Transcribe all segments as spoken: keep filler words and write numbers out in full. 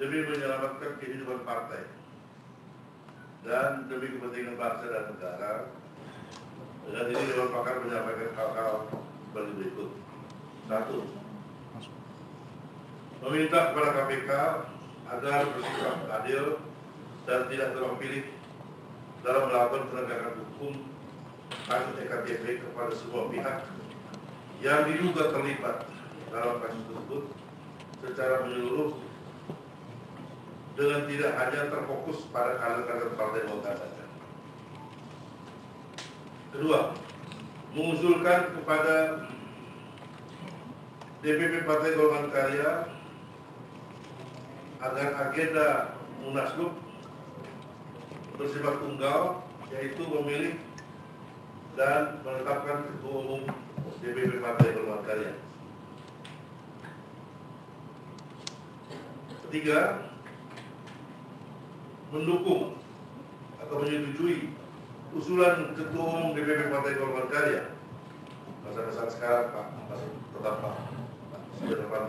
demi menyelamatkan kehidupan partai dan demi kepentingan bangsa dan negara. Dengan ini Dewan Pakar menyampaikan hal-hal sebagai berikut. Satu, meminta kepada K P K agar bersikap adil dan tidak tebang pilih dalam melakukan penegakan hukum kasus E K T P kepada semua pihak yang diduga terlibat dalam kasus tersebut secara menyeluruh, dengan tidak hanya terfokus pada kader-kader Partai Golkar saja. Kedua, mengusulkan kepada D P P Partai Golongan Karya agar agenda Munaslup bersifat tunggal, yaitu memilih dan menetapkan Ketua Umum D P P Partai Golongan Karya. Ketiga, mendukung atau menyetujui usulan Ketua Umum D P P Partai Golongan Karya. Masa-masa sekarang Pak, masih tetap Pak, sudah depan.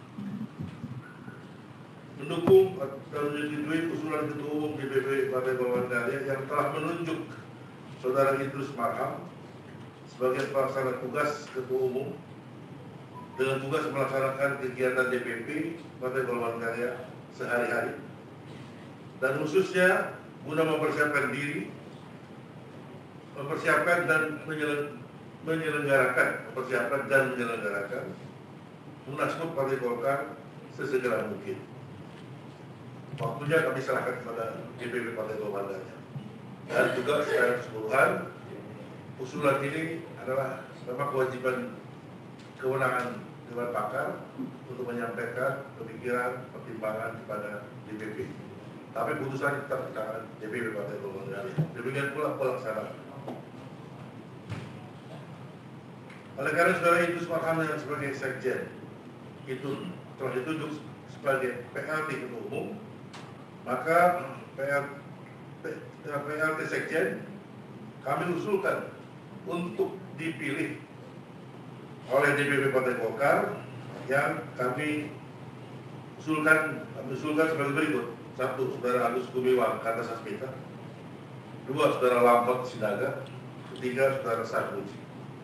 Mendukung dan menyetujui usulan Ketua Umum D P P Partai Golongan Karya yang telah menunjuk Saudara Idrus Marham sebagai pelaksana tugas Ketua Umum dengan tugas melaksanakan kegiatan D P P Partai Golongan Karya sehari-hari, dan khususnya guna mempersiapkan diri, mempersiapkan dan menyelenggarakan, mempersiapkan dan menyelenggarakan Munaslup Partai Golkar sesegera mungkin. Waktunya kami serahkan kepada D P P Partai Golongan Karya. Dan juga secara keseluruhan, usulan ini adalah memang kewajiban kewenangan Dewan Pakar untuk menyampaikan pemikiran, pertimbangan kepada D P P. Tapi putusan tetap di tangan D P P Partai Golongan Karya. Demikian pula pelaksanaan. Oleh karena Saudara Idrus Marham yang sebagai sekjen itu telah ditunjuk sebagai P L T Ketua Umum, maka P L T sekjen kami usulkan untuk dipilih oleh D P P Partai Golkar, yang kami usulkan kami usulkan sebagai berikut. Satu, Saudara Agus Gumiwang Kartasasmita. Dua, Saudara Lampot Sidaga. Ketiga, Saudara Sarmuji.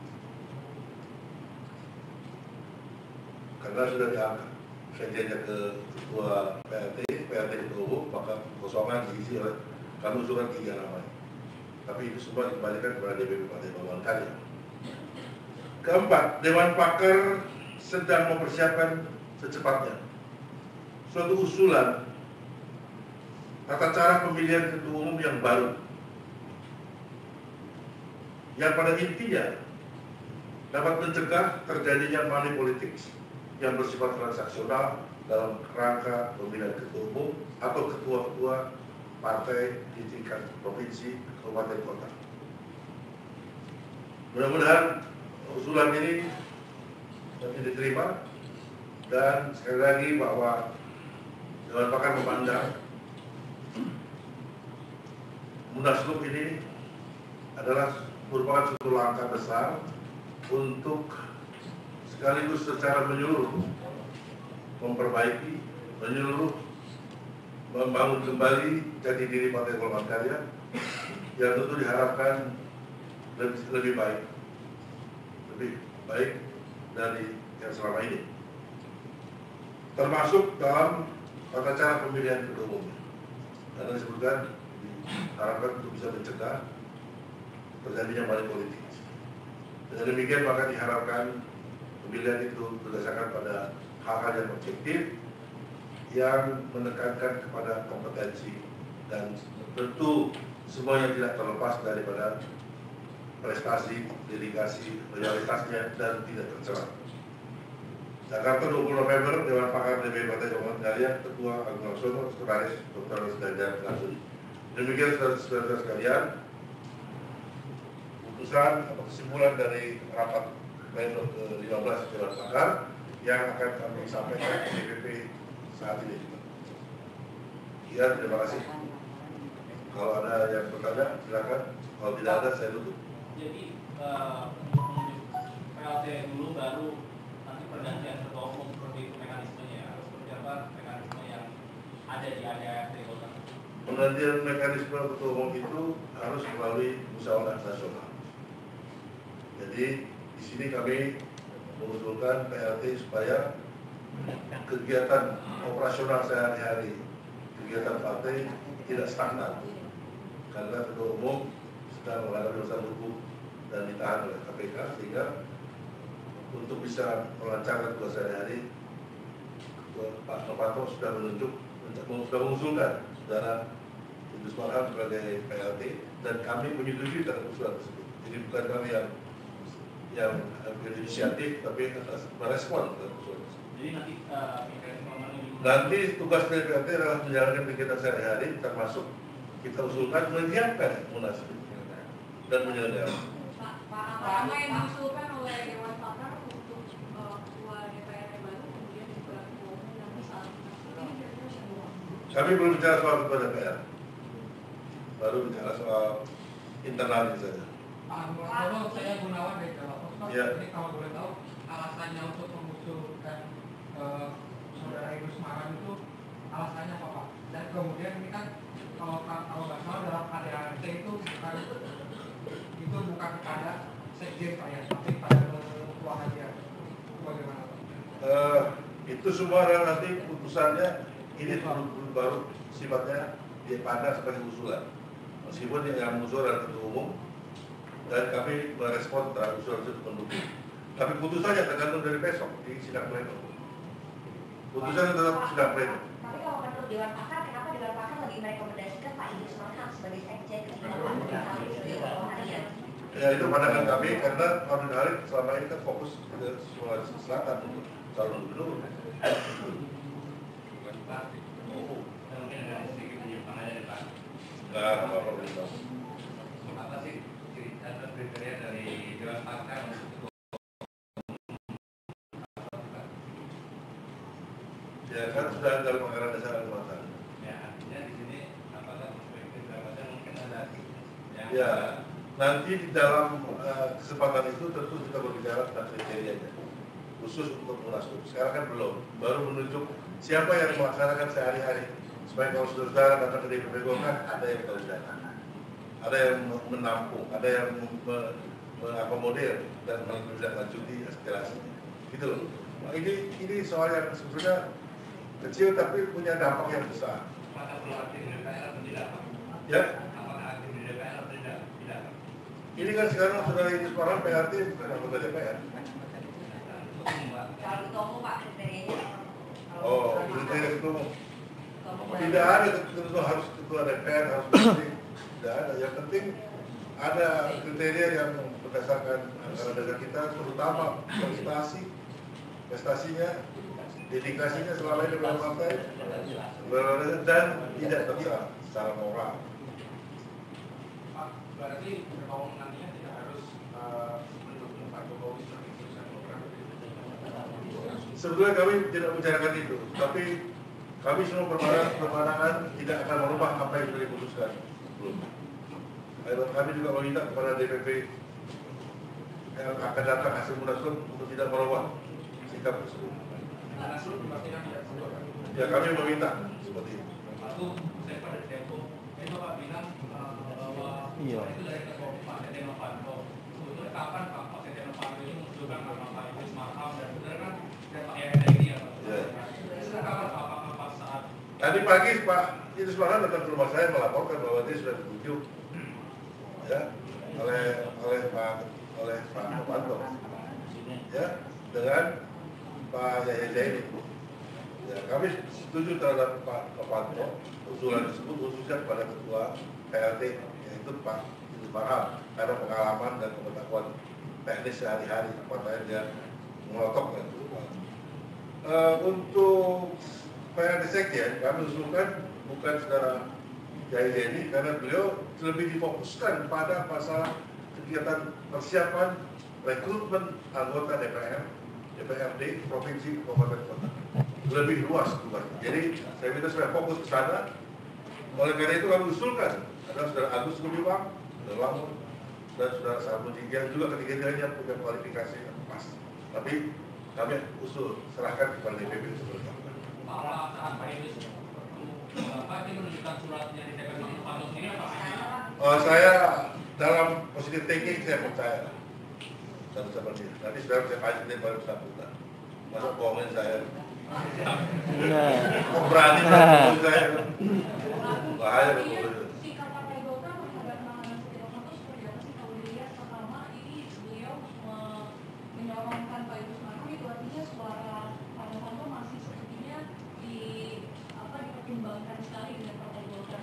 Karena sudah diangkat sekjennya ke Ketua P L T, P L T Ketua Umum, maka kosongan diisi oleh kami usulkan tiga nama. Tapi itu semua dikembalikan kepada D P P Partai Golongan Karya. Keempat, Dewan Pakar sedang mempersiapkan secepatnya suatu usulan tata cara pemilihan Ketua Umum yang baru, yang pada intinya dapat mencegah terjadinya money politics yang bersifat transaksional dalam rangka pemilihan Ketua Umum atau ketua-ketua partai di tingkat provinsi, kabupaten, kota. Mudah-mudahan usulan ini dapat diterima, dan sekali lagi bahwa Dewan Pakar memandang Munaslup ini adalah merupakan suatu langkah besar untuk sekaligus secara menyeluruh memperbaiki, menyeluruh membangun kembali jati diri Partai Golongan Karya yang tentu diharapkan lebih, lebih baik, lebih baik dari yang selama ini, termasuk dalam tata cara pemilihan Ketua Umum. Karena disebutkan diharapkan untuk bisa mencegah terjadinya money politik. Dengan demikian maka diharapkan pemilihan itu berdasarkan pada hal-hal yang objektif, yang menekankan kepada kompetensi, dan tentu semuanya tidak terlepas daripada prestasi, dedikasi, loyalitasnya, dan tidak tercela. Jakarta dua puluh November, Dewan Pakar D P P Partai Golongan Karya, Ketua Agung Laksono, Sekretaris Doktor Ganjar Pranowo. Demikian saudara-saudara sekalian, putusan atau kesimpulan dari rapat pleno ke lima belas Dewan Pakar yang akan kami sampaikan ke D P P saat ini. Ya, terima kasih. Kalau ada yang bertanya, silakan. Kalau tidak ada, saya tutup. Jadi uh, P L T dulu baru nanti pergantian ketua umum seperti mekanismenya, atau seperti apa mekanisme yang ada di A D A R T Golkar? Penantian mekanisme ketua umum itu harus melalui musyawarah nasional. Jadi di sini kami mengusulkan P L T supaya kegiatan operasional sehari-hari, kegiatan partai tidak stagnan karena ketua umum sedang menghadapi masalah hukum dan ditahan oleh K P K, sehingga untuk bisa melancarkan tugas sehari-hari Pak Novanto sudah menunjuk, sudah mengusulkan saudara Idrus Marham sebagai P L T dan kami menyetujui terhadap usulan tersebut. Jadi bukan kami yang yang berinisiatif, tapi merespon terhadap usulan tersebut. Jadi nanti uh, nanti tugas dari P L T adalah menjalankan kegiatan sehari-hari, termasuk kita usulkan menyiapkan munas dan menyelenggarakan. Pak, apa yang diusulkan oleh Dewan Pakar untuk ketua D P R baru kemudian juga ketua umum yang saat ini kami belum bicara soal ketua D P R, baru bicara soal internal saja. Kalau saya Gunawan dari Jawa Timur, ya. Jadi kalau boleh tahu alasannya untuk mengusulkan uh, saudara Idrus Marham itu alasannya apa Pak? Dan kemudian ini kan kalau kalau nggak salah dalam A D A R T itu bukan itu bukan kepada sekjen Pak ya, tapi pada ketua harian. Itu bagaimana Pak? Uh, itu semua adalah nanti putusannya ini baru, baru sifatnya dipandang sebagai usulan. Meskipun yang mengusul adalah ketua umum dan kami merespon terhadap usulan tersebut mendukung. Tapi putusannya tergantung dari besok di sidang pleno. Putusannya tetap sidang pleno. Tapi kalau menurut Dewan Pakar, kenapa Dewan Pakar lebih merekomendasikan Pak Idrus Marham sebagai sekjen ketika Pak Nurdin Halid sebagai ketua harian? Ya itu pandangan kami karena Nurdin Halid selama ini kan fokus ke Sulawesi Selatan untuk calon gubernur. Oh. mungkin ada sedikit penyimpangan dari Pak. Nah, apa itu? Apa sih cerita atau kriteria dari Dewan Pakar untuk Ya kan sudah dalam anggaran dasar anggaran. ya artinya di sini apakah perspektif jabatan mungkin ada yang Ya, nanti di dalam uh, kesempatan itu tentu kita berbicara tentang kriterianya khusus untuk Munaslup. Sekarang kan belum, baru menunjuk siapa yang melaksanakan sehari-hari. Supaya kalau saudara datang ke D P P Golkar, ada yang tahu data, ada yang menampung, ada yang mengakomodir dan menindaklanjuti aspirasinya. Gitu loh. Nah, ini ini soal yang sebenarnya kecil tapi punya dampak yang besar. apakah perlu aktif di D P R atau tidak Pak? Ya, Apakah aktif di D P R atau tidak? Tidak. ini kan sekarang saudara Idrus Marham P R T bukan anggota D P R. Kalau ketua umum Pak kriterianya apa? Oh, kriteria ketua umum. Ketua umum Tidak ada ketua harus ketua D P R harus penting. Tidak ada. Yang penting ada kriteria yang berdasarkan anggaran dasar kita, terutama prestasi, prestasinya, dedikasinya selama ini dalam partai, dan tidak terserah secara moral. Pak, berarti ketua umum nantinya tidak harus uh, mendukung Pak Jokowi sebagai utusan program. Sebetulnya kami tidak membicarakan itu, tapi kami semua berpandangan, berpandangan tidak akan merubah apa yang sudah diputuskan. Belum. Kami juga meminta kepada D P P yang akan datang hasil munaslup untuk tidak merubah sikap tersebut. Munaslup berarti tidak perlu kan? Ya kami meminta seperti itu. Lalu saya pada tempo, ini Bapak bilang uh, bahwa Iya. itu dari ketua umum Pak Setia Novanto. Sebetulnya kapan Pak Pak Setia Novanto ini mengusulkan nama Pak Idrus Marham dan benar kan dan Pak Yahya ini ya Pak? Iya. Itu kapan Pak? Apakah Pak saat Tadi pagi Pak Idrus Marham datang ke rumah saya melaporkan bahwa dia sudah ditunjuk ya oleh oleh Pak oleh Pak Novanto ya dengan Pak Yahya Zaini. Ya, kami setuju terhadap Pak Novanto usulan tersebut khususnya kepada ketua P L T yaitu Pak Idrus Marham karena pengalaman dan pengetahuan teknis sehari-hari apalagi dia melotok dan uh, untuk P L T Sekjen kami usulkan bukan saudara Yahya Zaini karena beliau lebih difokuskan pada masalah kegiatan persiapan rekrutmen anggota D P R, D P R D, provinsi, kabupaten, kota. Lebih luas tugasnya. Jadi saya minta supaya fokus ke sana. Oleh karena itu kami usulkan adalah saudara Agus Gumiwang, saudara Lamun, dan saudara Samu Jinggiang juga ketiga-tiganya punya kualifikasi yang pas. Tapi kami usul serahkan kepada D P P sebelumnya. Pak saat Pak Idrus bertemu Oh, saya dalam positive thinking saya percaya satu sama dia. Nanti sudah saya kasih dia baru bersangkutan. Masa bohongin saya? Kok berani bohongin saya? Bahaya betul. Sikap Partai Golkar terhadap penanganan Setia Novanto seperti apa sih kalau dilihat? Pertama, ini beliau menyorongkan Pak Idrus Marham, itu artinya suara Pak Novanto masih sepertinya di apa dipertimbangkan sekali dengan Partai Golkar.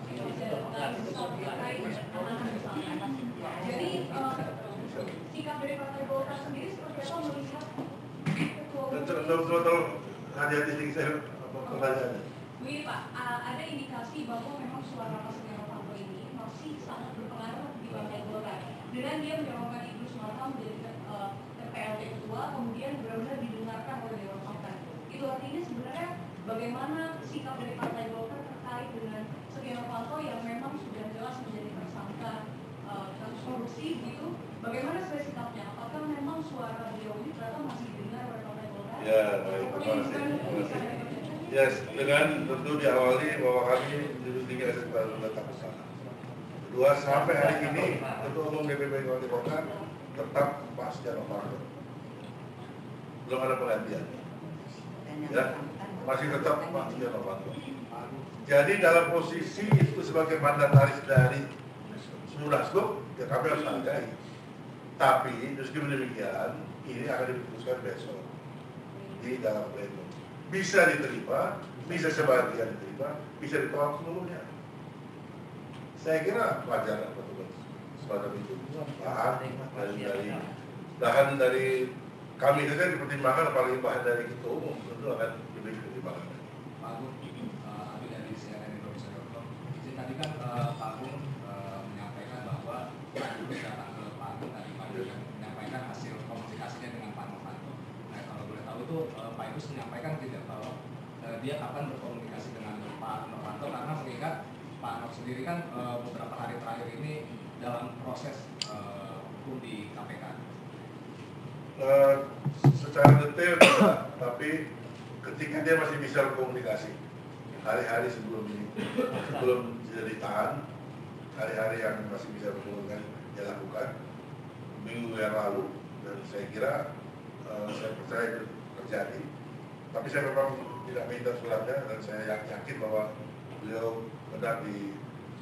Jadi sikap dari Partai Golkar sendiri seperti apa melihat ketua umum? Betul-betul hati-hati sedikit saya pertanyaannya. Begini Pak, ada indikasi bahwa memang suara Pak Setia Novanto ini masih sangat berpengaruh di Partai Golkar. Dengan dia menyorongkan Idrus Marham menjadi uh, P L T ketua, kemudian benar-benar didengarkan oleh Dewan Pakar. Itu artinya sebenarnya bagaimana sikap dari Partai Golkar terkait dengan Setia Novanto yang memang sudah jelas menjadi tersangka uh, kasus korupsi gitu. Bagaimana sebenarnya sikapnya? Apakah memang suara beliau ini ternyata masih didengar oleh Partai Golkar? Ya, baik, terima kasih. Terima kasih. Yes, dengan tentu diawali bahwa kami di tiga S S baru tetap bersama. Kedua, sampai hari ini Ketua Umum D P P Partai Golkar tetap Pak Setia Novanto. Belum ada penggantian. Ya, masih tetap Pak Setia Novanto. Jadi dalam posisi itu sebagai mandataris dari Munaslup, ya kami harus hargai. Tapi meskipun demikian, ini akan diputuskan besok di dalam pleno. Bisa diterima, bisa sebagian diterima, bisa ditolak seluruhnya. Saya kira wajar betul semacam itu. Bahan dari, dari bahan dari kami saja dipertimbangkan, apalagi bahan dari ketua umum tentu akan diberi pertimbangan. Pak Agung, uh, Abi dari C N N Indonesia dot com. Jadi tadi kan uh, Pak Agung uh, menyampaikan bahwa Pak Idrus datang ke Pak Agung tadi Pak Idrus menyampaikan hasil komunikasinya dengan Pak Novanto. Nah kalau boleh tahu itu uh, Pak Idrus menyampaikan tidak bahwa uh, dia akan berkomunikasi dengan Pak Novanto karena mengingat Pak Nov sendiri kan uh, beberapa hari terakhir ini dalam proses uh, hukum di K P K. Uh, secara detail tidak, tapi ketika dia masih bisa berkomunikasi hari-hari sebelum ini, sebelum dia ditahan, hari-hari yang masih bisa berkomunikasi dia lakukan minggu yang lalu, dan saya kira uh, saya percaya itu terjadi. Tapi saya memang tidak minta suratnya, dan saya yakin bahwa beliau benar di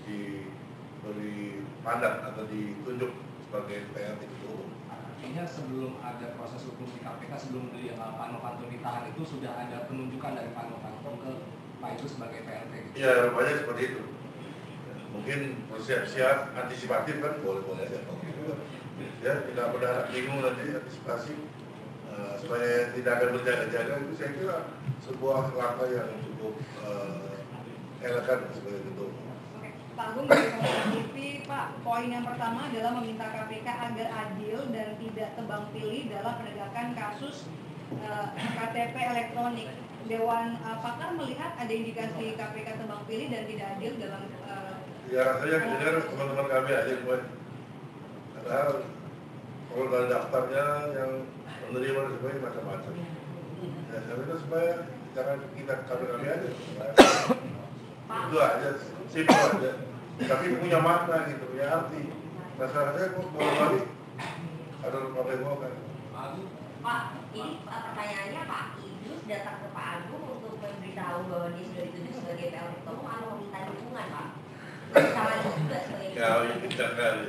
diberi mandat atau ditunjuk sebagai P L T ketua umum. Artinya sebelum ada proses hukum di K P K, sebelum beliau Pak Novanto ditahan itu sudah ada penunjukan dari Pak Novanto ke Pak Idrus sebagai P L T. Gitu. Ya, rupanya seperti itu. Mungkin bersiap-siap antisipatif kan boleh-boleh aja. Ya, tidak berdarah bingung nanti antisipasi uh, supaya tidak akan berjaga-jaga, itu saya kira sebuah langkah yang cukup uh, elegan sebagai ketua. Pak Agung dari Kompas T V, Pak, poin yang pertama adalah meminta K P K agar adil dan tidak tebang pilih dalam penegakan kasus uh, K T P elektronik. Dewan uh, Pakar melihat ada indikasi K P K tebang pilih dan tidak adil dalam uh, ya rasanya dengar teman-teman kami aja buat padahal kalau dari daftarnya yang menerima dan sebagainya macam-macam. Ya, saya minta supaya jangan kita kami-kami aja. Itu aja, simpel aja. Tapi punya makna gitu, punya arti. Masalahnya kok mau balik ada Partai Golkar. Pak, ini pertanyaannya Pak Idrus datang ke Pak Agung untuk memberitahu bahwa dia sudah ditunjuk sebagai P L T ketua umum atau meminta dukungan Pak? Salah juga sebagai Ya, ini kali.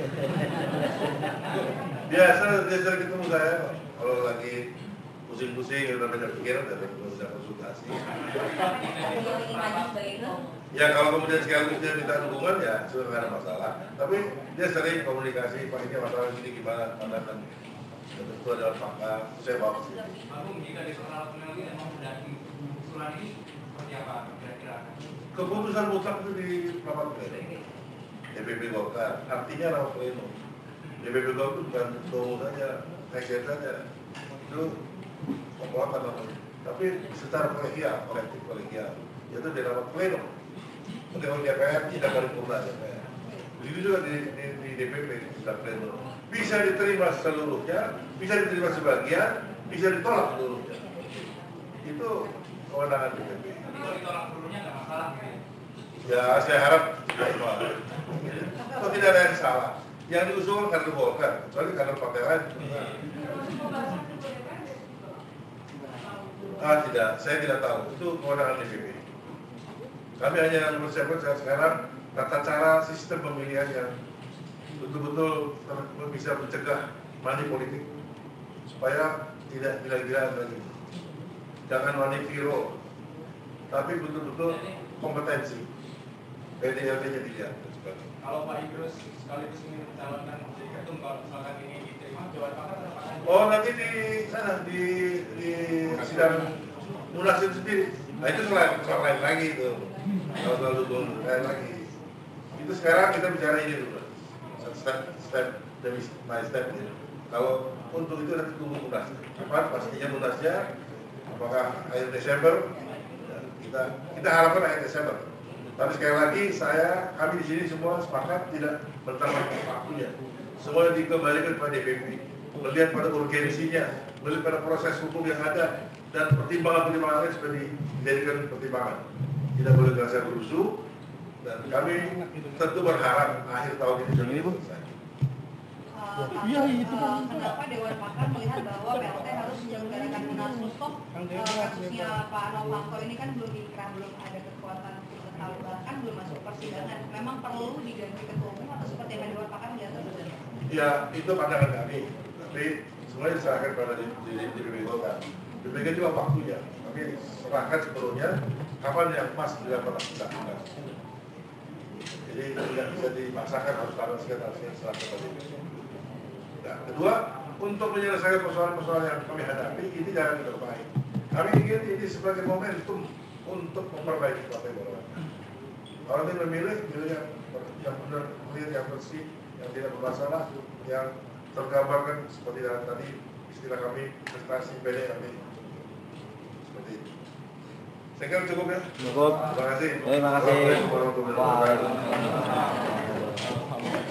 Biasa dia sering ketemu saya kalau lagi pusing-pusing udah banyak pikiran dan udah konsultasi. Beliau ingin maju sebagai ketua umum. Ya kalau kemudian sekaligus dia minta dukungan ya sudah nggak ada masalah. Tapi dia sering komunikasi, Pak ini masalah ini gimana pandangan tentu adalah pakar. Saya bawa ke sini. Agung, jika di soal peneliti memang sudah usulan ini seperti apa kira-kira? Keputusan mutlak itu di rapat pleno D P P Golkar. Artinya rapat pleno. D P P Golkar itu bukan ketua umum saja, sekjen saja. Itu apa namanya? Tapi secara kolegial, kolektif kolegial, itu di rapat pleno. Untuk D P R tidak paripurna D P R. Begitu juga di, di, di D P P sudah pleno. Bisa diterima seluruhnya, bisa diterima sebagian, bisa ditolak seluruhnya. Itu kewenangan D P P. Tapi kalau ditolak seluruhnya nggak masalah gitu. Ya saya harap tidak. tidak ada yang salah. Yang diusulkan kader Golkar, kecuali kader partai lain. Ah tidak, saya tidak tahu. Itu kewenangan D P P. Kami hanya mempersiapkan sekarang tata cara sistem pemilihan yang betul-betul bisa mencegah money politik supaya tidak gila-gilaan lagi. Jangan money hero, tapi betul-betul kompetensi. P D L T-nya dilihat. Kalau Pak Idrus sekaligus ingin mencalonkan menjadi ketum, kalau misalkan ini diterima, Dewan Pakar apa? Oh nanti di sana di, di sidang munas itu sendiri. Nah itu soal, soal lain lagi itu. Kalau soal dukung lain lagi. Itu sekarang kita bicara ini dulu. Step step demi by step ini. Kalau untuk itu nanti tunggu munas. Kapan pastinya munasnya? Apakah akhir Desember? Kita kita harapkan akhir Desember. Tapi sekali lagi saya, kami di sini semua sepakat tidak bertambah waktunya. Semua dikembalikan pada D P P, melihat pada urgensinya, melihat pada proses hukum yang ada dan pertimbangan-pertimbangan lain sudah dijadikan pertimbangan. Tidak boleh merasa berusuh dan kami tentu berharap akhir tahun ini sudah selesai. Iya itu. Kenapa Dewan Pakar melihat bahwa P L T harus menyelenggarakan munaslup toh kasusnya Pak Novanto ini kan belum diikrah, belum ada kekuatan tahu bahkan belum masuk persidangan. Memang perlu diganti ketua umum atau seperti yang Dewan Pakar melihatnya? Ya itu pandangan kami, tapi semuanya diserahkan pada D P P Golkar. Demikian juga waktunya. Kami serahkan sepenuhnya kapan yang pas dilakukan tindakan. Jadi tidak bisa dipaksakan harus tanggal sekian tanggal sekian serahkan pada D P P. Nah, kedua, untuk menyelesaikan persoalan-persoalan yang kami hadapi, ini jangan terbaik. Kami ingin ini sebagai momentum untuk memperbaiki partai Golkar. Orang yang memilih, milih yang, yang benar, milih yang bersih, yang tidak bermasalah, yang tergambarkan seperti dalam tadi istilah kami prestasi P D L T. Seperti itu. Saya kira cukup ya. Cukup. Terima kasih. Terima kasih. Warahmatullahi wabarakatuh.